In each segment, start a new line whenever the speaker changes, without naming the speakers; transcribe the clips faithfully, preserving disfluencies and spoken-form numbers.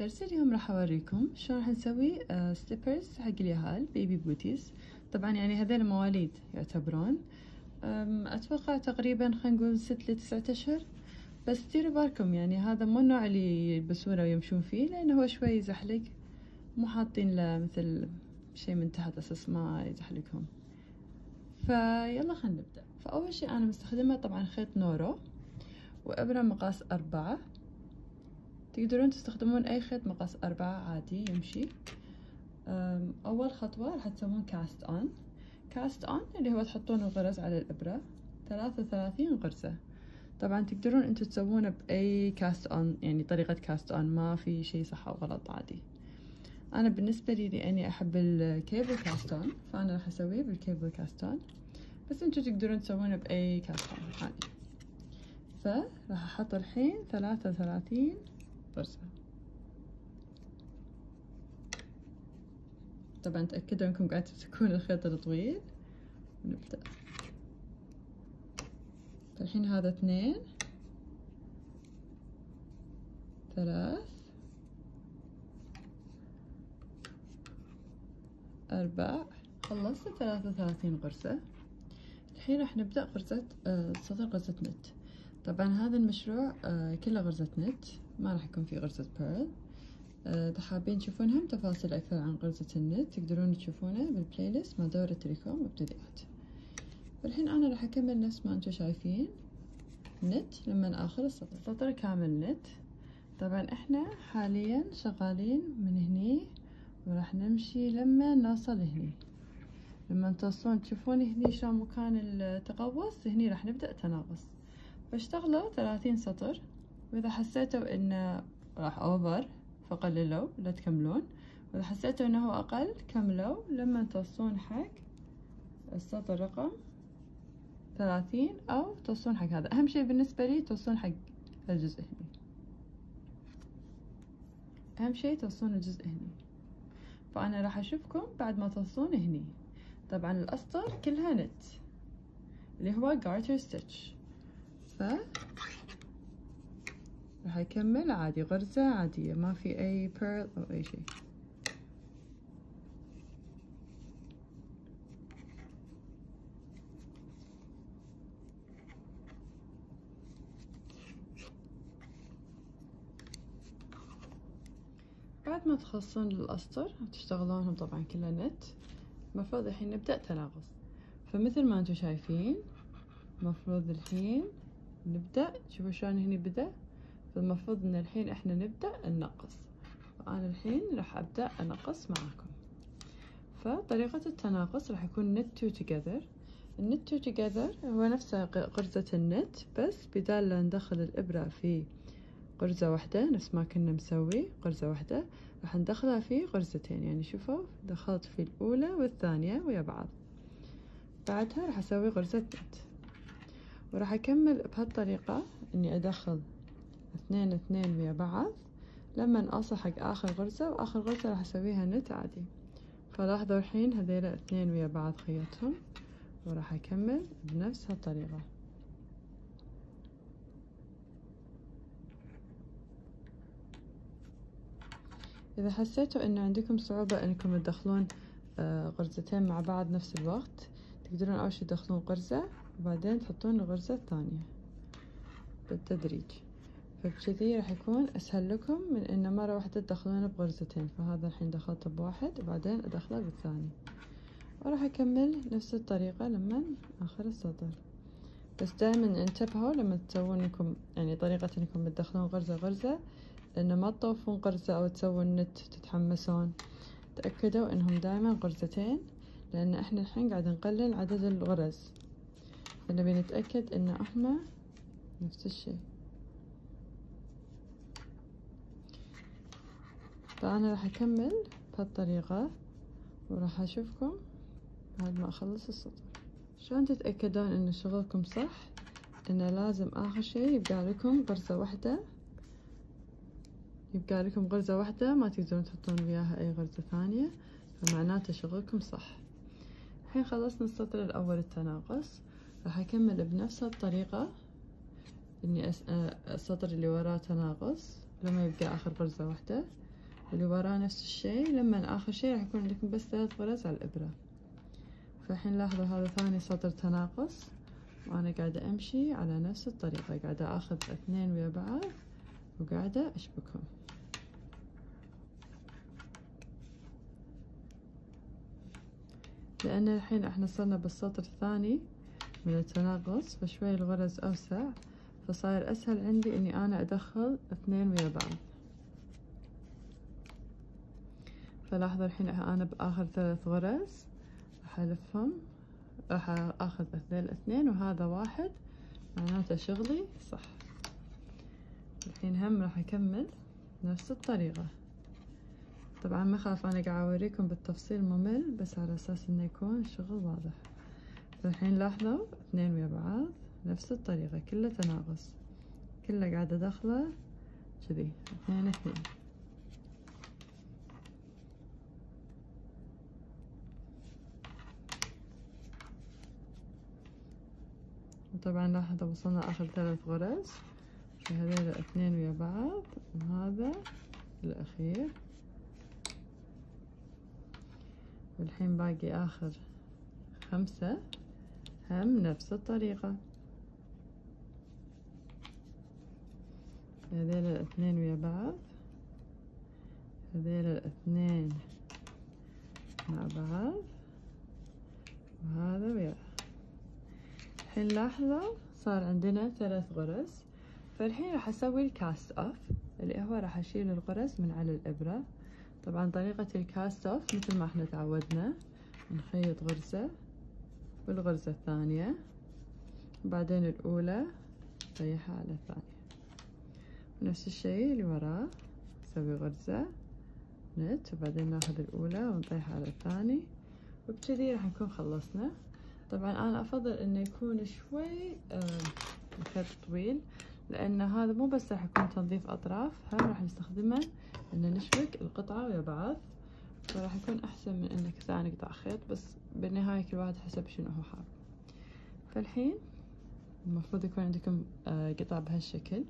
درس اليوم راح اوريكم شلون راح نسوي سليبرز حق اليهال بيبي بوتيز. طبعا يعني هذول مواليد يعتبرون، اتوقع تقريبا خلينا نقول ست لتسعة اشهر، بس ديروا بالكم يعني هذا مو النوع اللي يلبسونه ويمشون فيه، لانه هو شوي يزحلق، مو حاطين له مثل شيء من تحت اساس ما يزحلقهم. فيلا خلينا نبدأ. فاول شيء انا مستخدمة طبعا خيط نورو وابرة مقاس أربعة، تقدرون تستخدمون اي خيط مقاس أربعة عادي يمشي. اول خطوة راح تسوون كاست اون. كاست اون اللي هو تحطون الغرز على الابرة، ثلاثة وثلاثين غرزة. طبعا تقدرون انتو تسوونه باي كاست اون، يعني طريقة كاست اون ما في شيء صح او غلط، عادي. انا بالنسبة لي لاني احب الكيبل كاست اون فانا راح اسويه بالكيبل كاست اون، بس انتو تقدرون تسوونه باي كاست اون عادي. فراح احط الحين ثلاثة وثلاثين غرزة. طبعا تأكدوا انكم قاعد تمسكون الخيط الطويل ونبدأ. الحين هذا اثنين ثلاث أربع، خلصت ثلاثة وثلاثين غرزة. الحين راح نبدأ غرزة آه سطر غرزة نت. طبعا هذا المشروع آه كله غرزة نت، ما راح يكون فيه غرزة بيرل. إذا حابين تشوفون هم تفاصيل أكثر عن غرزة النت تقدرون تشوفونه بالبلاي ليست مع دورة تريكو مبتدئات. والحين أنا راح أكمل نفس ما أنتم شايفين نت لما آخر السطر، سطر كامل نت. طبعا إحنا حاليا شغالين من هني وراح نمشي لما نوصل هني. لما توصلون تشوفون هني شلون مكان التقوس، هني راح نبدأ تناقص. فاشتغلوا ثلاثين سطر، وإذا حسيتوا إنه راح أوفر فقللوا لا تكملون، وإذا حسيتوا إنه هو أقل كملوا لما توصلون حق السطر رقم ثلاثين، أو توصلون حق هذا. أهم شيء بالنسبة لي توصلون حق الجزء هني، أهم شيء توصلون الجزء هني. فأنا راح أشوفكم بعد ما توصلون هني. طبعا الأسطر كلها نت اللي هو garter stitch، ف راح أكمل عادي غرزة عادية، ما في أي بيرل أو أي شيء. بعد ما تخلصون الأسطر تشتغلونهم طبعا كلها نت، المفروض الحين نبدأ تناقص. فمثل ما انتم شايفين المفروض الحين نبدأ، شوفوا شلون هني بدأ، فالمفروض ان الحين احنا نبدأ ننقص. فأنا الحين راح أبدأ أنقص معاكم. فطريقة التناقص راح يكون knit two together. النت two together هو نفس غرزة النت، بس بدال لا ندخل الإبرة في غرزة واحدة نفس ما كنا مسوي غرزة واحدة، راح ندخلها في غرزتين. يعني شوفوا دخلت في الأولى والثانية ويا بعض، بعدها راح أسوي غرزة نت، وراح أكمل بهالطريقة إني أدخل اثنين اثنين ويا بعض لما أوصل حق آخر غرزة، وآخر غرزة راح أسويها نت عادي. فلاحظوا الحين هذيلا اثنين ويا بعض خيطهم، وراح أكمل بنفس هالطريقة. إذا حسيتوا إن عندكم صعوبة إنكم تدخلون غرزتين مع بعض نفس الوقت، تقدرون أول شي تدخلون غرزة وبعدين تحطون الغرزة الثانية بالتدريج، فبكذي راح يكون أسهل لكم من إن مرة واحدة تدخلونه بغرزتين. فهذا الحين دخلته بواحد وبعدين أدخله بالثاني، وراح أكمل نفس الطريقة لما آخر السطر. بس دائما انتبهوا لما تسوون لكم يعني طريقة إنكم تدخلون غرزة غرزة، لأن ما تطوفون غرزة أو تسوون نت تتحمسون. تأكدوا إنهم دائما غرزتين، لأن إحنا الحين قاعد نقلل عدد الغرز، فنبي نتأكد إن إحنا نفس الشيء. فأنا راح أكمل بهالطريقة وراح أشوفكم بعد ما أخلص السطر. شلون تتأكدون إن شغلكم صح؟ إنه لازم آخر شيء يبقى لكم غرزة واحدة، يبقى لكم غرزة واحدة ما تقدرون تحطون وياها أي غرزة ثانية، فمعناته شغلكم صح. الحين خلصنا السطر الأول التناقص، راح أكمل بنفس الطريقة إني أس... السطر اللي وراه تناقص لما يبقى آخر غرزة واحدة. اللي وراه نفس الشي. لما آخر شي راح يكون عندكم بس ثلاث غرز على الإبرة. فالحين لاحظوا هذا ثاني سطر تناقص، وأنا قاعدة أمشي على نفس الطريقة، قاعدة آخذ اثنين ويا بعض وقاعدة أشبكهم. لأن الحين احنا صرنا بالسطر الثاني من التناقص، فشوي الغرز أوسع، فصاير أسهل عندي إني أنا أدخل اثنين ويا بعض. فلاحظوا الحين أنا بآخر ثلاث غرز راح ألفهم، راح آخذ هذيل اثنين وهذا واحد، معناته شغلي صح. الحين هم راح أكمل نفس الطريقة. طبعا ما خاف، أنا قاعد أوريكم بالتفصيل ممل، بس على أساس إنه يكون الشغل واضح. فالحين لاحظوا اثنين ويا بعض نفس الطريقة، كله تناقص، كله قاعدة داخله كذي اثنين اثنين. وطبعا لاحظوا وصلنا آخر ثلاث غرز، هذول اثنين ويا بعض وهذا الأخير. والحين باقي آخر خمسة هم نفس الطريقة، هذيل الاثنين ويا بعض، هذيل الاثنين مع بعض وهذا ويا. الحين لاحظوا صار عندنا ثلاث غرز. فالحين راح أسوي الكاست أوف، اللي هو راح أشيل الغرز من على الإبرة. طبعا طريقة الكاست أوف مثل ما احنا تعودنا، نخيط غرزة والغرزة الثانية، وبعدين الأولى نريحها على الثانية، ونفس الشيء اللي وراه نسوي غرزة نت، وبعدين ناخذ الأولى ونطيحها على الثاني، وبكذي راح نكون خلصنا. طبعا أنا أفضل إنه يكون شوي الخيط طويل، لأن هذا مو بس راح يكون تنظيف أطراف، هم راح نستخدمه إن نشبك القطعة ويا بعض، فراح يكون أحسن من إنك ثاني قطع خيط. بس بالنهاية كل واحد حسب شنو هو حاب. فالحين المفروض يكون عندكم قطع بهالشكل.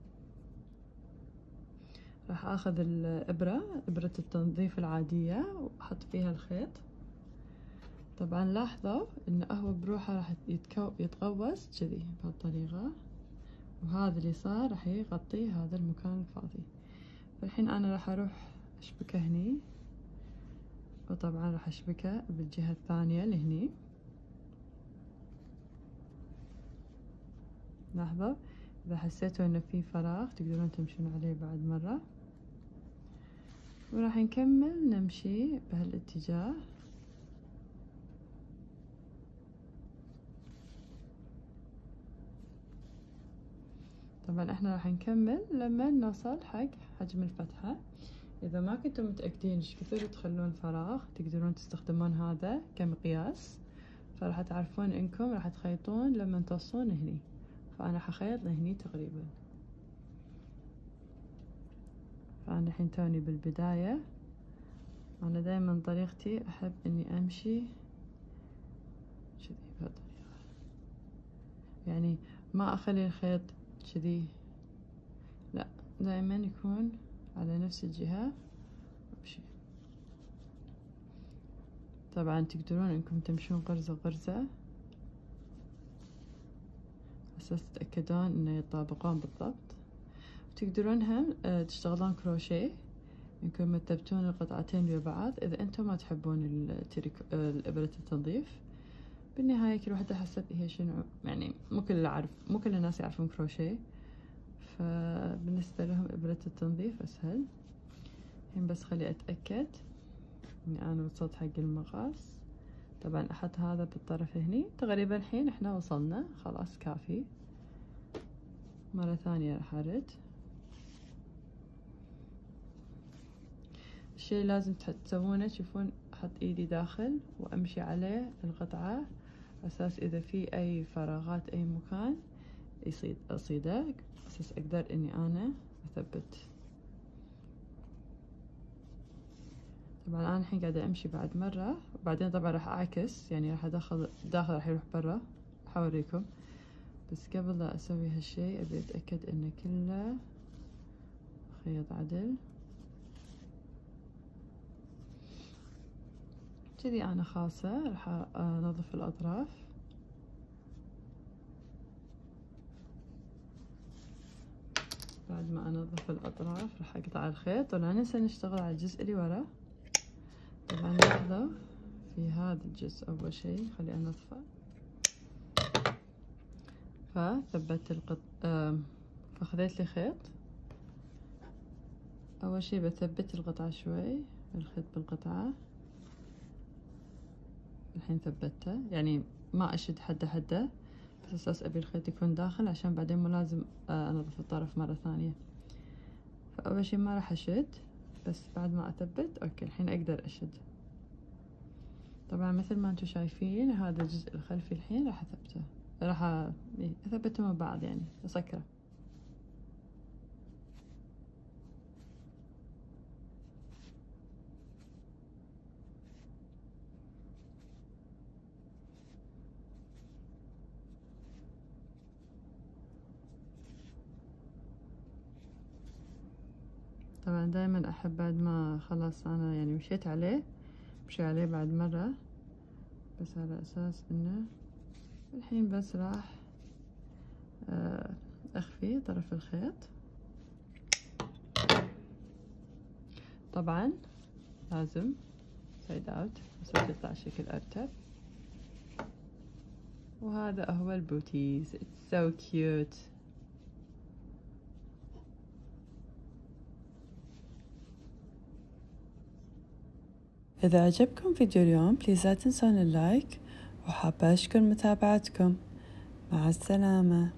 راح آخذ الإبرة، إبرة التنظيف العادية، وأحط فيها الخيط. طبعا لاحظوا إن هو بروحه راح يتكو يتغوص كذي بهالطريقة، وهذا اللي صار راح يغطي هذا المكان الفاضي. فالحين أنا راح أروح أشبكه هني، وطبعا راح أشبكه بالجهة الثانية لهني. لاحظوا إذا حسيتوا إنه في فراغ تقدرون تمشون عليه بعد مرة. وراح نكمل نمشي بهالاتجاه. طبعا احنا راح نكمل لما نوصل حق حجم الفتحة. اذا ما كنتم متأكدين ايش كثر تخلون فراغ، تقدرون تستخدمون هذا كمقياس، فراح تعرفون انكم راح تخيطون لما توصلون هني. فانا حخيط لهني تقريبا. فانا الحين توني بالبداية. انا دايما طريقتي احب اني امشي كذي بهالطريقة، يعني ما اخلي الخيط كذي، لا دائما يكون على نفس الجهة وامشي. طبعا تقدرون انكم تمشون غرزة غرزة اساس تتأكدون انه يطابقون بالضبط. وتقدرون هم تشتغلون كروشيه، انكم تثبتون القطعتين ويا بعض اذا انتم ما تحبون الابرة التنظيف. بالنهاية كل واحدة حسب هي شنو، يعني مو كل عارف مو كل الناس يعرفون كروشيه، فبالنسبة لهم إبرة التنظيف أسهل. الحين بس خلي أتأكد إني أنا وصلت حق المقاس. طبعا أحط هذا بالطرف هني تقريبا. الحين إحنا وصلنا خلاص كافي. مرة ثانية راح أرد. الشي لازم تسوونه تشوفون أحط إيدي داخل وأمشي عليه القطعة، أساس إذا في أي فراغات أي مكان يصيد أصيده، أساس أقدر إني أنا أثبت. طبعا أنا الحين قاعدة أمشي بعد مرة، وبعدين طبعا راح أعكس، يعني راح أدخل داخل راح يروح برا، حوريكم. بس قبل لا أسوي هالشي أبي أتأكد إنه كله خيط عدل. كذي أنا خاصة راح أنظف الأطراف. بعد ما أنظف الأطراف راح أقطع الخيط، ولا ننسى نشتغل على الجزء اللي ورا. طبعا لاحظوا في هذا الجزء أول شي خلي أنظفه، فثبت القط آه فخذيت لي خيط. أول شي بثبت القطعة شوي، الخيط بالقطعة. الحين ثبتته، يعني ما أشد حده حده، بس أساس أبي الخيط يكون داخل عشان بعدين مو لازم أنظف الطرف مرة ثانية. فأول شي ما راح أشد، بس بعد ما أثبت أوكي الحين أقدر أشد. طبعا مثل ما انتم شايفين هذا الجزء الخلفي الحين راح أثبته، راح أثبته مع بعض يعني أسكره. طبعا دايما أحب بعد ما خلاص أنا يعني مشيت عليه مشي عليه بعد مرة، بس على أساس إنه الحين بس راح أخفي طرف الخيط. طبعا لازم سايد اوت عشان تطلع شكل أرتب. وهذا هو البوتيز. It's so cute. إذا عجبكم فيديو اليوم بليز لا تنسون اللايك، وحابة أشكر متابعتكم. مع السلامة.